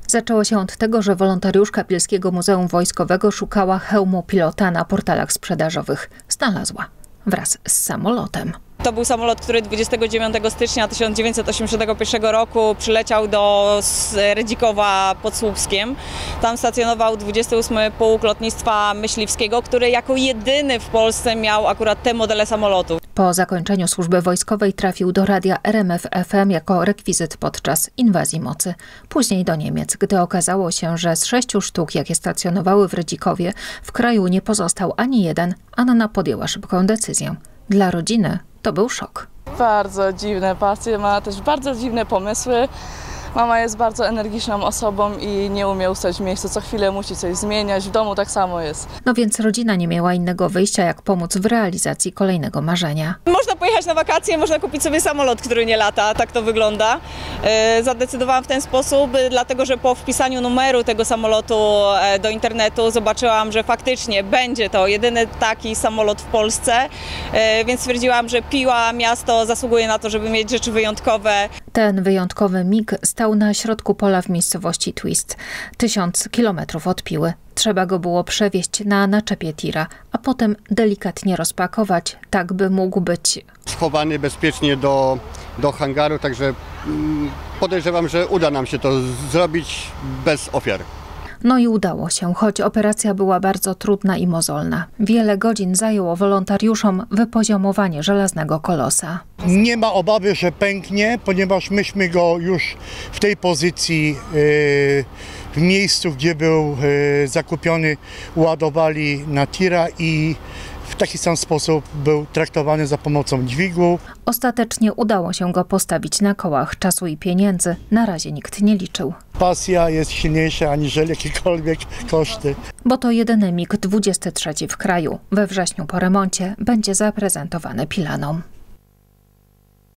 Zaczęło się od tego, że wolontariuszka Bielskiego Muzeum Wojskowego szukała hełmu pilota na portalach sprzedażowych. Znalazła wraz z samolotem. To był samolot, który 29 stycznia 1981 roku przyleciał do Redzikowa pod Słupskiem. Tam stacjonował 28 Pułk Lotnictwa Myśliwskiego, który jako jedyny w Polsce miał akurat te modele samolotu. Po zakończeniu służby wojskowej trafił do radia RMF FM jako rekwizyt podczas inwazji mocy. Później do Niemiec, gdy okazało się, że z 6 sztuk, jakie stacjonowały w Redzikowie, w kraju nie pozostał ani jeden, Anna podjęła szybką decyzję. Dla rodziny to był szok. Bardzo dziwne pasje, ma też bardzo dziwne pomysły. Mama jest bardzo energiczną osobą i nie umie ustać w miejscu, co chwilę musi coś zmieniać, w domu tak samo jest. No więc rodzina nie miała innego wyjścia, jak pomóc w realizacji kolejnego marzenia. Można pojechać na wakacje, można kupić sobie samolot, który nie lata, tak to wygląda. Zadecydowałam w ten sposób, dlatego że po wpisaniu numeru tego samolotu do internetu zobaczyłam, że faktycznie będzie to jedyny taki samolot w Polsce, więc stwierdziłam, że Piła, miasto zasługuje na to, żeby mieć rzeczy wyjątkowe. Ten wyjątkowy MiG stał na środku pola w miejscowości Twist, 1000 kilometrów od Piły. Trzeba go było przewieźć na naczepie tira, a potem delikatnie rozpakować, tak by mógł być schowany bezpiecznie do hangaru, także podejrzewam, że uda nam się to zrobić bez ofiar. No i udało się, choć operacja była bardzo trudna i mozolna. Wiele godzin zajęło wolontariuszom wypoziomowanie żelaznego kolosa. Nie ma obawy, że pęknie, ponieważ myśmy go już w tej pozycji w miejscu, gdzie był zakupiony, ładowali na tira i w taki sam sposób był traktowany za pomocą dźwigu. Ostatecznie udało się go postawić na kołach. Czasu i pieniędzy na razie nikt nie liczył. Pasja jest silniejsza aniżeli jakiekolwiek koszty. Bo to jedyny MiG-23 w kraju. We wrześniu po remoncie będzie zaprezentowany Pilanom.